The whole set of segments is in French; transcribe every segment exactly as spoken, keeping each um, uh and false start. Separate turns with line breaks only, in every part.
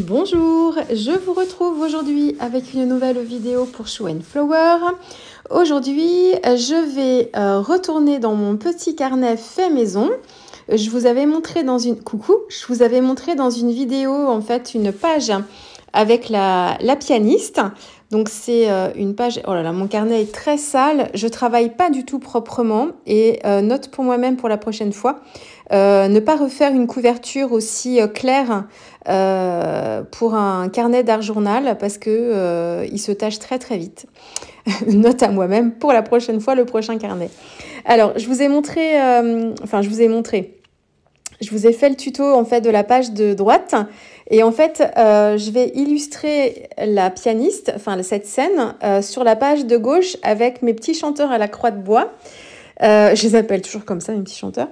Bonjour, je vous retrouve aujourd'hui avec une nouvelle vidéo pour Show and Flower. Aujourd'hui, je vais euh, retourner dans mon petit carnet fait maison. Je vous avais montré dans une coucou, je vous avais montré dans une vidéo en fait une page avec la, la pianiste. Donc c'est euh, une page, oh là là, mon carnet est très sale, je travaille pas du tout proprement et euh, note pour moi-même pour la prochaine fois, euh, ne pas refaire une couverture aussi euh, claire euh, pour un carnet d'art journal parce que euh, il se tâche très très vite. Note à moi-même pour la prochaine fois, le prochain carnet. Alors je vous ai montré, euh, enfin je vous ai montré, je vous ai fait le tuto en fait de la page de droite. Et en fait, euh, je vais illustrer la pianiste, enfin cette scène, euh, sur la page de gauche avec mes petits chanteurs à la croix de bois. Euh, je les appelle toujours comme ça, mes petits chanteurs.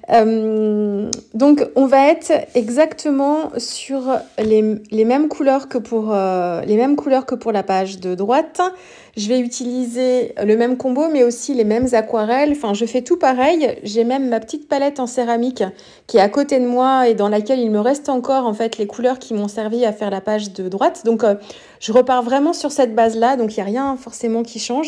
Euh, donc, on va être exactement sur les, les mêmes couleurs que pour euh, les mêmes couleurs que pour la page de droite. Je vais utiliser le même combo, mais aussi les mêmes aquarelles. Enfin, je fais tout pareil. J'ai même ma petite palette en céramique qui est à côté de moi et dans laquelle il me reste encore en fait les couleurs qui m'ont servi à faire la page de droite. Donc, euh, je repars vraiment sur cette base-là. Donc, il n'y a rien forcément qui change.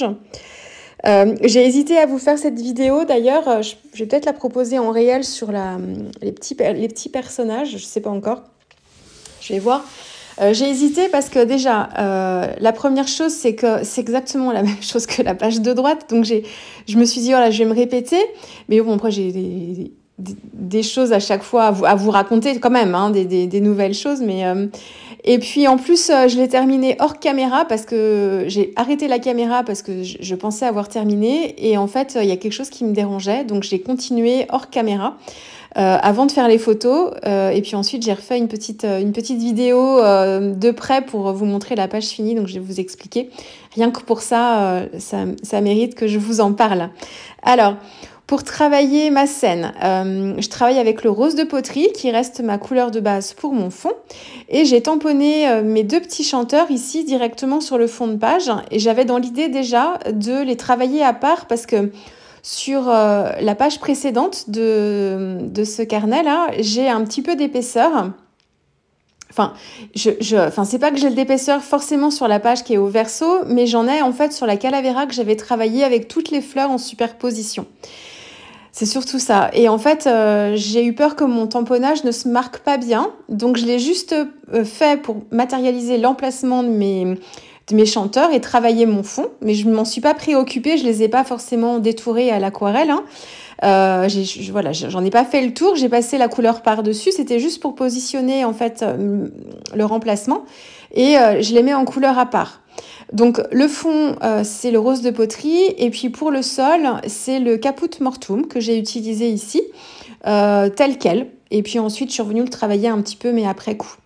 Euh, j'ai hésité à vous faire cette vidéo. D'ailleurs, je, je vais peut-être la proposer en réel sur la, les, petits, les petits personnages. Je ne sais pas encore. Je vais voir. Euh, j'ai hésité parce que déjà, euh, la première chose, c'est que c'est exactement la même chose que la page de droite. Donc, j'ai, je me suis dit, voilà, je vais me répéter. Mais bon, après, j'ai des, des, des choses à chaque fois à vous, à vous raconter quand même, hein, des, des, des nouvelles choses. Mais, euh, et puis, en plus, euh, je l'ai terminé hors caméra parce que j'ai arrêté la caméra parce que je, je pensais avoir terminé. Et en fait, il y a quelque chose qui me dérangeait. Donc, j'ai continué hors caméra. Euh, avant de faire les photos, euh, et puis ensuite j'ai refait une petite, euh, une petite vidéo euh, de près pour vous montrer la page finie, donc je vais vous expliquer. Rien que pour ça, euh, ça, ça mérite que je vous en parle. Alors, pour travailler ma scène, euh, je travaille avec le rose de poterie qui reste ma couleur de base pour mon fond, et j'ai tamponné euh, mes deux petits chanteurs ici directement sur le fond de page, et j'avais dans l'idée déjà de les travailler à part parce que sur euh, la page précédente de, de ce carnet-là, j'ai un petit peu d'épaisseur. Enfin, je, je, enfin, c'est pas que j'ai l'épaisseur forcément sur la page qui est au verso, mais j'en ai en fait sur la calavera que j'avais travaillé avec toutes les fleurs en superposition. C'est surtout ça. Et en fait, euh, j'ai eu peur que mon tamponnage ne se marque pas bien. Donc, je l'ai juste euh, fait pour matérialiser l'emplacement de mes... de mes chanteurs et travailler mon fond, mais je ne m'en suis pas préoccupée, je les ai pas forcément détourés à l'aquarelle. Hein. Euh, j'ai, je, voilà, j'en ai pas fait le tour, j'ai passé la couleur par-dessus, c'était juste pour positionner en fait euh, le remplacement et euh, je les mets en couleur à part. Donc le fond, euh, c'est le rose de poterie et puis pour le sol, c'est le Caput Mortuum que j'ai utilisé ici, euh, tel quel. Et puis ensuite, je suis revenue le travailler un petit peu, mais après coup.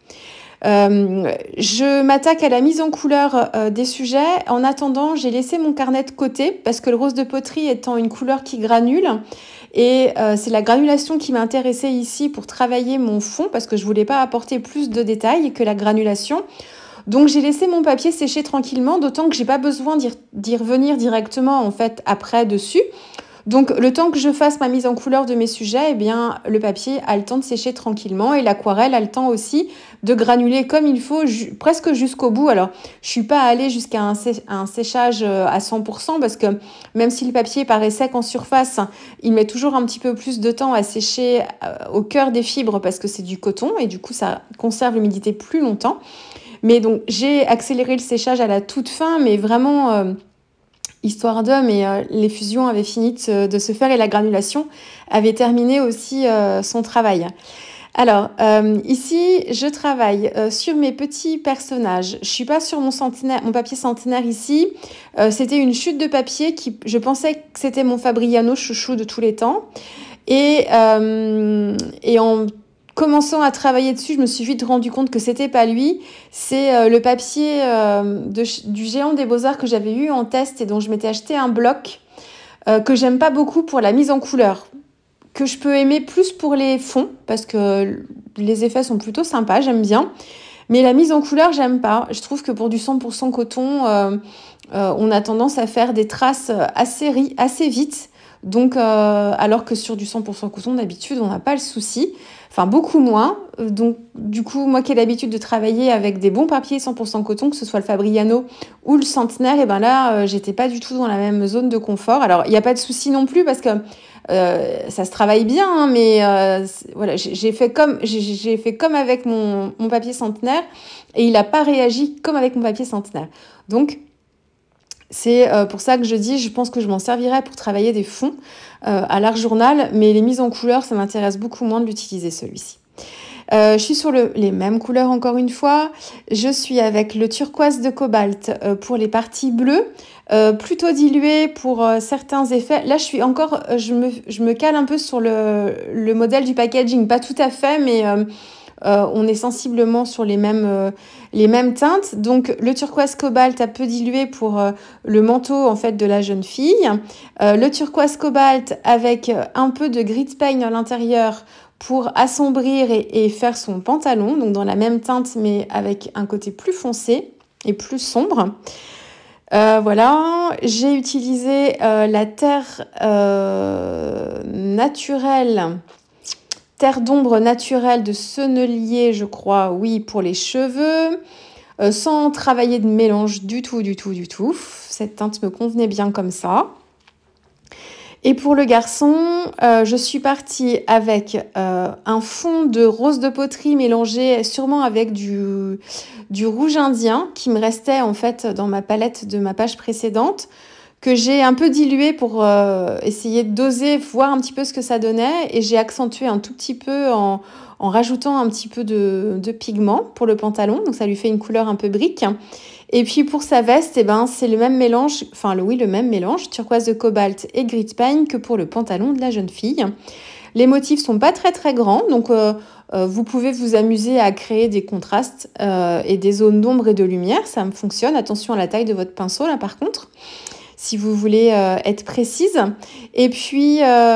Euh, je m'attaque à la mise en couleur euh, des sujets. En attendant, j'ai laissé mon carnet de côté parce que le rose de poterie étant une couleur qui granule et euh, c'est la granulation qui m'intéressait ici pour travailler mon fond parce que je voulais pas apporter plus de détails que la granulation. Donc j'ai laissé mon papier sécher tranquillement, d'autant que j'ai pas besoin d'y, d'y revenir directement en fait après dessus. Donc, le temps que je fasse ma mise en couleur de mes sujets, eh bien, le papier a le temps de sécher tranquillement et l'aquarelle a le temps aussi de granuler comme il faut, ju- presque jusqu'au bout. Alors, je suis pas allée jusqu'à un, sé- un séchage à cent pour cent parce que même si le papier paraît sec en surface, il met toujours un petit peu plus de temps à sécher euh, au cœur des fibres parce que c'est du coton et du coup, ça conserve l'humidité plus longtemps. Mais donc, j'ai accéléré le séchage à la toute fin, mais vraiment... Euh, histoire de, mais euh, l'effusion avait fini de se, de se faire et la granulation avait terminé aussi euh, son travail. Alors, euh, ici, je travaille euh, sur mes petits personnages. Je suis pas sur mon, centenaire, mon papier centenaire ici. Euh, c'était une chute de papier qui, je pensais que c'était mon Fabriano chouchou de tous les temps. Et, euh, et en commençant à travailler dessus, je me suis vite rendu compte que c'était pas lui. C'est euh, le papier euh, de, du Géant des Beaux-Arts que j'avais eu en test et dont je m'étais acheté un bloc euh, que j'aime pas beaucoup pour la mise en couleur, que je peux aimer plus pour les fonds parce que les effets sont plutôt sympas, j'aime bien. Mais la mise en couleur, j'aime pas. Je trouve que pour du cent pour cent coton, euh, euh, on a tendance à faire des traces assez, ri- assez vite. Donc, euh, alors que sur du cent pour cent coton, d'habitude, on n'a pas le souci. Enfin, beaucoup moins. Donc, du coup, moi qui ai l'habitude de travailler avec des bons papiers cent pour cent coton, que ce soit le Fabriano ou le Centenaire, et ben là, euh, j'étais pas du tout dans la même zone de confort. Alors, il n'y a pas de souci non plus parce que euh, ça se travaille bien, hein, mais euh, voilà, j'ai fait comme j'ai fait comme avec mon, mon papier Centenaire et il n'a pas réagi comme avec mon papier Centenaire. Donc, c'est euh, pour ça que je dis, je pense que je m'en servirai pour travailler des fonds euh, à l'art journal, mais les mises en couleur, ça m'intéresse beaucoup moins de l'utiliser celui-ci. Euh, je suis sur le, les mêmes couleurs encore une fois. Je suis avec le turquoise de cobalt euh, pour les parties bleues, euh, plutôt dilué pour euh, certains effets. Là, je suis encore, euh, je me, je me cale un peu sur le, le modèle du packaging, pas tout à fait, mais euh, euh, on est sensiblement sur les mêmes, euh, les mêmes teintes. Donc, le turquoise cobalt un peu dilué pour euh, le manteau en fait de la jeune fille. Euh, le turquoise cobalt avec un peu de grit paint à l'intérieur pour assombrir et, et faire son pantalon, donc dans la même teinte mais avec un côté plus foncé et plus sombre. Euh, voilà, j'ai utilisé euh, la terre euh, naturelle, terre d'ombre naturelle de Sennelier, je crois, oui, pour les cheveux, euh, sans travailler de mélange du tout, du tout, du tout. Cette teinte me convenait bien comme ça. Et pour le garçon, euh, je suis partie avec euh, un fond de rose de poterie mélangé sûrement avec du, du rouge indien qui me restait en fait dans ma palette de ma page précédente, que j'ai un peu dilué pour euh, essayer de doser, voir un petit peu ce que ça donnait. Et j'ai accentué un tout petit peu en, en rajoutant un petit peu de, de pigment pour le pantalon. Donc ça lui fait une couleur un peu brique. Et puis pour sa veste, eh ben, c'est le même mélange, enfin le, oui, le même mélange, turquoise de cobalt et grit paint que pour le pantalon de la jeune fille. Les motifs sont pas très très grands, donc euh, euh, vous pouvez vous amuser à créer des contrastes euh, et des zones d'ombre et de lumière, ça me fonctionne. Attention à la taille de votre pinceau là par contre, si vous voulez euh, être précise. Et puis,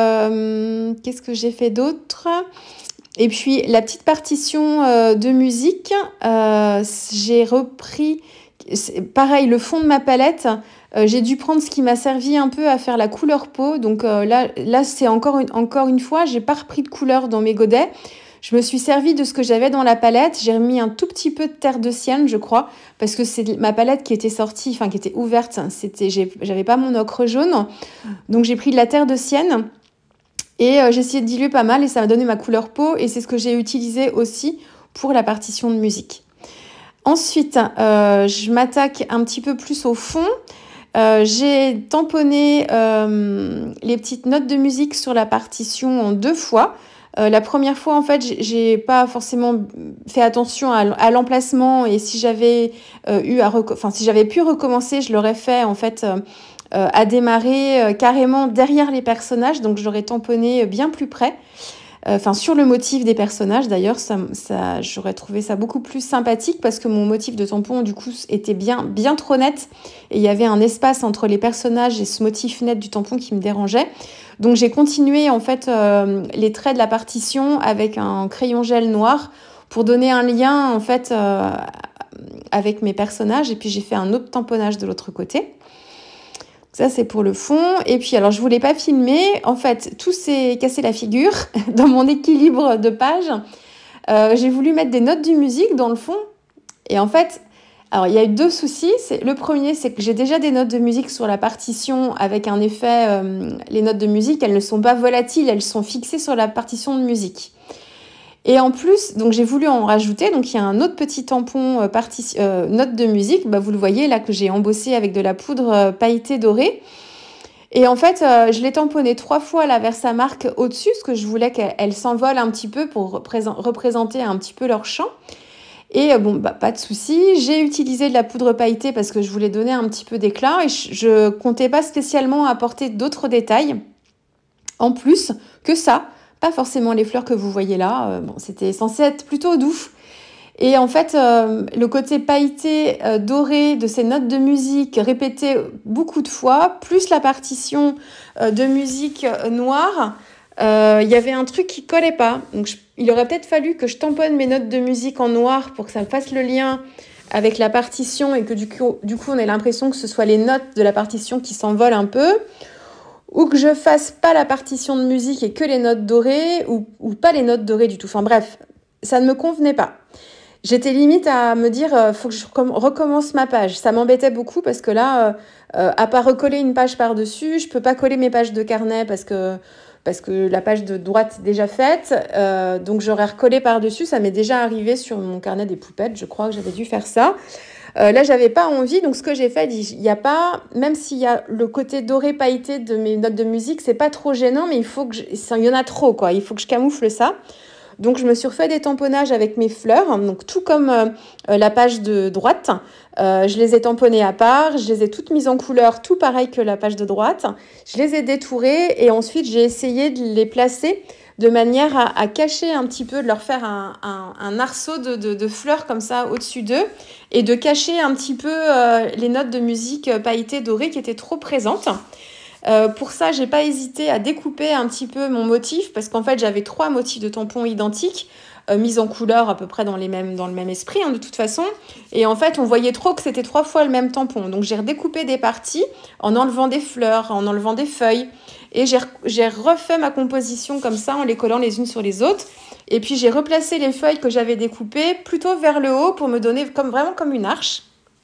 euh, qu'est-ce que j'ai fait d'autre ? Et puis la petite partition euh, de musique, euh, j'ai repris... Pareil, le fond de ma palette, euh, j'ai dû prendre ce qui m'a servi un peu à faire la couleur peau. Donc euh, là, là c'est encore une, encore une fois, j'ai pas repris de couleur dans mes godets. Je me suis servi de ce que j'avais dans la palette. J'ai remis un tout petit peu de terre de sienne, je crois, parce que c'est ma palette qui était sortie, enfin qui était ouverte. C'était, j'avais pas mon ocre jaune, donc j'ai pris de la terre de sienne et euh, j'ai essayé de diluer pas mal et ça m'a donné ma couleur peau. Et c'est ce que j'ai utilisé aussi pour la partition de musique. Ensuite, euh, je m'attaque un petit peu plus au fond. Euh, j'ai tamponné euh, les petites notes de musique sur la partition en deux fois. Euh, la première fois, en fait, j'ai pas forcément fait attention à, à l'emplacement et si j'avais euh, eu à, enfin, si j'avais pu recommencer, je l'aurais fait en fait euh, euh, à démarrer euh, carrément derrière les personnages, donc je l'aurais tamponné bien plus près. Enfin, euh, sur le motif des personnages, d'ailleurs, ça, ça, j'aurais trouvé ça beaucoup plus sympathique parce que mon motif de tampon, du coup, était bien, bien trop net et il y avait un espace entre les personnages et ce motif net du tampon qui me dérangeait. Donc, j'ai continué, en fait, euh, les traits de la partition avec un crayon gel noir pour donner un lien, en fait, euh, avec mes personnages. Et puis, j'ai fait un autre tamponnage de l'autre côté. Ça, c'est pour le fond. Et puis, alors, je voulais pas filmer. En fait, tout s'est cassé la figure dans mon équilibre de page. Euh, j'ai voulu mettre des notes de musique dans le fond. Et en fait, alors, il y a eu deux soucis. C'est, le premier, c'est que j'ai déjà des notes de musique sur la partition avec un effet... Euh, les notes de musique, elles ne sont pas volatiles. Elles sont fixées sur la partition de musique. Et en plus, donc j'ai voulu en rajouter. Donc, il y a un autre petit tampon euh, parti- euh, note de musique. Bah, vous le voyez là que j'ai embossé avec de la poudre euh, pailletée dorée. Et en fait, euh, je l'ai tamponné trois fois là vers sa marque au-dessus, parce que je voulais qu'elle s'envole un petit peu pour représent- représenter un petit peu leur champ. Et euh, bon, bah, pas de souci. J'ai utilisé de la poudre pailletée parce que je voulais donner un petit peu d'éclat. Et je, je comptais pas spécialement apporter d'autres détails en plus que ça. Pas forcément les fleurs que vous voyez là. Euh, bon, c'était censé être plutôt doux. Et en fait, euh, le côté pailleté euh, doré de ces notes de musique répétées beaucoup de fois, plus la partition euh, de musique euh, noire, il euh, y avait un truc qui collait pas. Donc, je, il aurait peut-être fallu que je tamponne mes notes de musique en noir pour que ça fasse le lien avec la partition et que du coup, du coup on ait l'impression que ce soit les notes de la partition qui s'envolent un peu. ou que je fasse pas la partition de musique et que les notes dorées, ou, ou pas les notes dorées du tout. Enfin bref, ça ne me convenait pas. J'étais limite à me dire, euh, faut que je recommence ma page. Ça m'embêtait beaucoup parce que là, euh, euh, à part recoller une page par-dessus, je peux pas coller mes pages de carnet parce que, parce que la page de droite est déjà faite. Euh, donc j'aurais recollé par-dessus. Ça m'est déjà arrivé sur mon carnet des poupettes. Je crois que j'avais dû faire ça. Euh, là, j'avais pas envie, donc ce que j'ai fait, il y a pas, même s'il y a le côté doré pailleté de mes notes de musique, c'est pas trop gênant, mais il faut que, je, il y en a trop, quoi. Il faut que je camoufle ça. Donc, je me suis refait des tamponnages avec mes fleurs, donc tout comme euh, la page de droite. Euh, je les ai tamponnées à part, je les ai toutes mises en couleur, tout pareil que la page de droite. Je les ai détourées et ensuite, j'ai essayé de les placer de manière à, à cacher un petit peu, de leur faire un, un, un arceau de, de, de fleurs comme ça au-dessus d'eux et de cacher un petit peu euh, les notes de musique pailletées dorées qui étaient trop présentes. Euh, pour ça, j'ai pas hésité à découper un petit peu mon motif parce qu'en fait, j'avais trois motifs de tampons identiques euh, mis en couleur à peu près dans, les mêmes, dans le même esprit hein, de toute façon. Et en fait, on voyait trop que c'était trois fois le même tampon. Donc, j'ai redécoupé des parties en enlevant des fleurs, en enlevant des feuilles. Et j'ai, j'ai refait ma composition comme ça en les collant les unes sur les autres. Et puis, j'ai replacé les feuilles que j'avais découpées plutôt vers le haut pour me donner comme, vraiment comme une arche.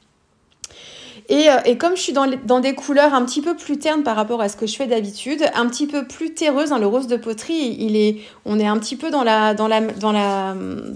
Et, et comme je suis dans, les, dans des couleurs un petit peu plus ternes par rapport à ce que je fais d'habitude, un petit peu plus terreuse, hein, le rose de poterie, il est, on est un petit peu dans la, dans la, dans la,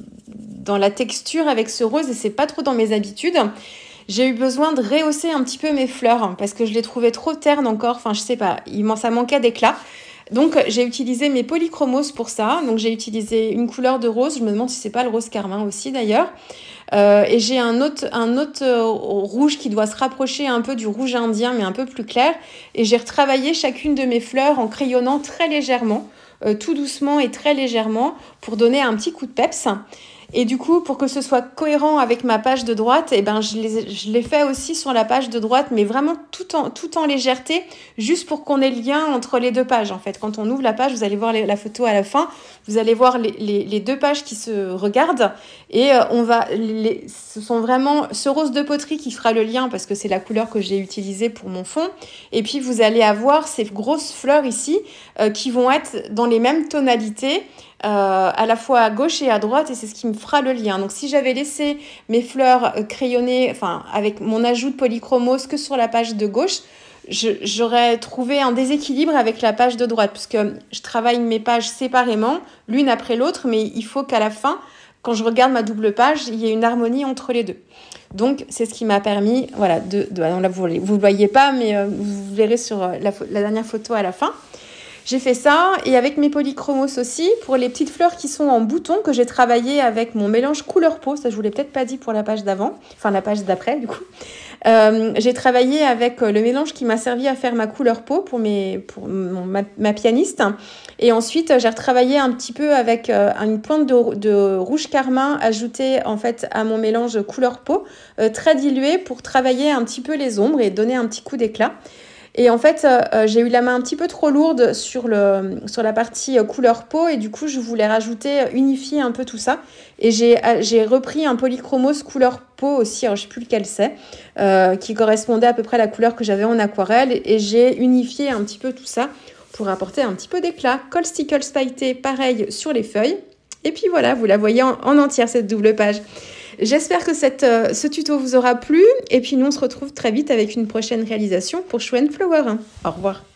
dans la texture avec ce rose et c'est pas trop dans mes habitudes. J'ai eu besoin de rehausser un petit peu mes fleurs parce que je les trouvais trop ternes encore. Enfin, je sais pas, il, ça manquait d'éclat. Donc, j'ai utilisé mes polychromos pour ça. Donc, j'ai utilisé une couleur de rose. Je me demande si c'est pas le rose carmin aussi d'ailleurs. Euh, et j'ai un autre, un autre euh, rouge qui doit se rapprocher un peu du rouge indien, mais un peu plus clair. Et j'ai retravaillé chacune de mes fleurs en crayonnant très légèrement, euh, tout doucement et très légèrement, pour donner un petit coup de peps. Et du coup, pour que ce soit cohérent avec ma page de droite, eh ben, je les, je l'ai fait aussi sur la page de droite, mais vraiment tout en, tout en légèreté, juste pour qu'on ait le lien entre les deux pages. En fait, quand on ouvre la page, vous allez voir les, la photo à la fin, vous allez voir les, les, les deux pages qui se regardent. Et euh, on va, les, ce sont vraiment ce rose de poterie qui fera le lien, parce que c'est la couleur que j'ai utilisée pour mon fond. Et puis, vous allez avoir ces grosses fleurs ici, euh, qui vont être dans les mêmes tonalités, Euh, à la fois à gauche et à droite, et c'est ce qui me fera le lien. Donc si j'avais laissé mes fleurs crayonnées, enfin avec mon ajout de polychromos que sur la page de gauche, je, j'aurais trouvé un déséquilibre avec la page de droite, puisque je travaille mes pages séparément, l'une après l'autre, mais il faut qu'à la fin, quand je regarde ma double page, il y ait une harmonie entre les deux. Donc c'est ce qui m'a permis, voilà, de, de là, vous ne le voyez pas, mais euh, vous verrez sur la, la dernière photo à la fin. J'ai fait ça, et avec mes polychromos aussi, pour les petites fleurs qui sont en bouton, que j'ai travaillé avec mon mélange couleur peau, ça je vous l'ai peut-être pas dit pour la page d'avant, enfin la page d'après du coup. Euh, j'ai travaillé avec le mélange qui m'a servi à faire ma couleur peau pour, mes, pour mon, ma, ma pianiste. Et ensuite, j'ai retravaillé un petit peu avec euh, une pointe de, de rouge carmin ajoutée en fait à mon mélange couleur peau, euh, très dilué pour travailler un petit peu les ombres et donner un petit coup d'éclat. Et en fait, euh, j'ai eu la main un petit peu trop lourde sur, le, sur la partie euh, couleur peau et du coup, je voulais rajouter, unifier un peu tout ça. Et j'ai, j'ai repris un polychromos couleur peau aussi, alors je ne sais plus lequel c'est, euh, qui correspondait à peu près à la couleur que j'avais en aquarelle. Et j'ai unifié un petit peu tout ça pour apporter un petit peu d'éclat. Colle stickles pailleté, pareil sur les feuilles. Et puis voilà, vous la voyez en, en entière, cette double page. J'espère que cette, euh, ce tuto vous aura plu. Et puis nous, on se retrouve très vite avec une prochaine réalisation pour Show and Flower. Au revoir.